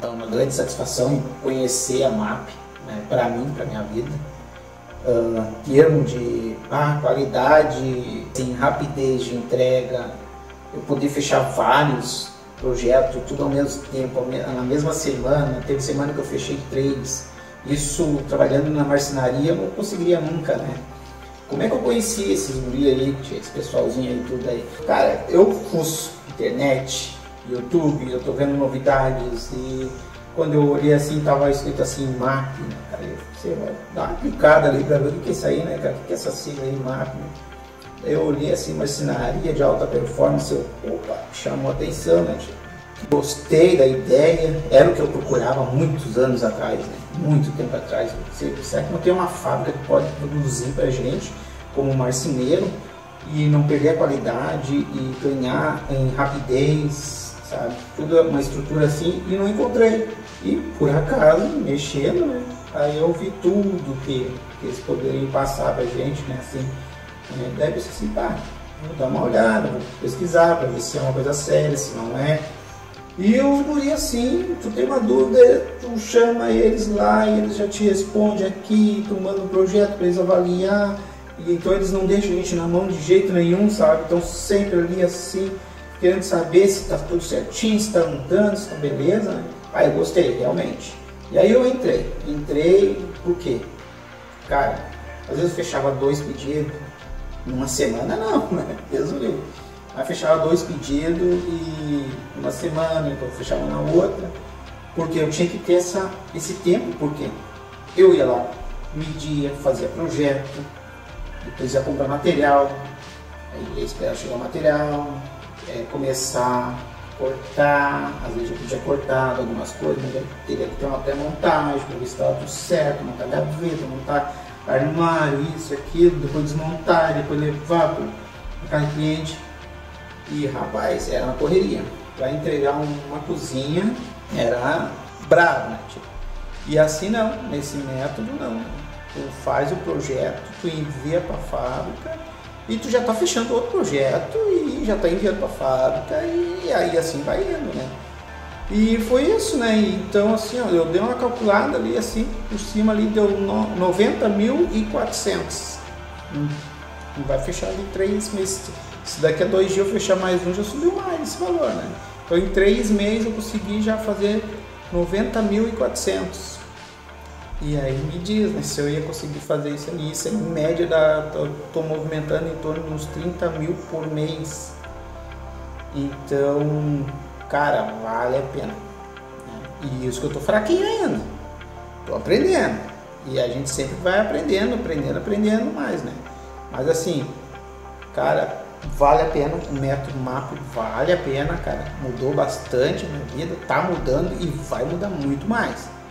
É uma grande satisfação em conhecer a MAP, né, para mim, para minha vida. Termo de qualidade, assim, rapidez de entrega, eu poder fechar vários projetos, tudo ao mesmo tempo, na mesma semana. Teve semana que eu fechei 3. Isso trabalhando na marcenaria eu não conseguiria nunca, né? Como é que eu conheci esses guri aí, esse pessoalzinho aí, tudo aí? Cara, eu fuço internet, YouTube, eu tô vendo novidades, e quando eu olhei assim, tava escrito assim, máquina, cara, você vai dar uma clicada ali pra ver o que é isso aí, né, cara, o que é essa sigla aí, máquina? Eu olhei assim, marcenaria de alta performance, opa, chamou a atenção, né, gostei da ideia, era o que eu procurava há muitos anos atrás, né? Muito tempo atrás. Será que não tem uma fábrica que pode produzir pra gente como marceneiro e não perder a qualidade e ganhar em rapidez, sabe? Tudo uma estrutura assim, e não encontrei. E por acaso, mexendo, né? Aí eu vi tudo que eles poderiam passar pra gente, né? Assim, deve ser assim, vou dar uma olhada, vou pesquisar para ver se é uma coisa séria, se não é. E os guri assim, tu tem uma dúvida, tu chama eles lá e eles já te respondem aqui, tu manda um projeto para eles avaliar, e então eles não deixam a gente na mão de jeito nenhum, sabe? Então sempre ali assim, querendo saber se tá tudo certinho, se tá andando, se tá beleza, né? Aí eu gostei, realmente. E aí eu entrei por quê? Cara, às vezes eu fechava 2 pedidos, numa semana não, né? Resolvi. Aí fechava 2 pedidos e uma semana, então fechava na outra, porque eu tinha que ter esse tempo, porque eu ia lá, media, fazia projeto, depois ia comprar material, aí ia esperar chegar o material, começar a cortar, às vezes eu podia cortar algumas coisas, mas eu teria que ter uma pré-montagem para ver se estava tudo certo, montar gaveta, montar armário, isso, aquilo, depois desmontar, depois levar para cada cliente. E rapaz, era uma correria. Para entregar uma cozinha era bravo, né? E assim não, nesse método não. Tu faz o projeto, tu envia para a fábrica e tu já está fechando outro projeto e já está enviando para a fábrica, e aí assim vai indo, né? E foi isso, né? Então assim, ó, eu dei uma calculada ali assim, por cima ali deu 90.400. Vai fechar ali 3 meses. Se daqui a 2 dias eu fechar mais um, já subiu mais esse valor, né? Então em 3 meses eu consegui já fazer 90.400. E aí me diz, né, se eu ia conseguir fazer isso ali. Isso em média tô movimentando em torno de uns 30 mil por mês. Então, cara, vale a pena. E isso que eu tô fraquinho ainda. Tô aprendendo. E a gente sempre vai aprendendo mais, né? Mas assim, cara, vale a pena, o método MAP vale a pena, cara, mudou bastante a minha vida, tá mudando e vai mudar muito mais.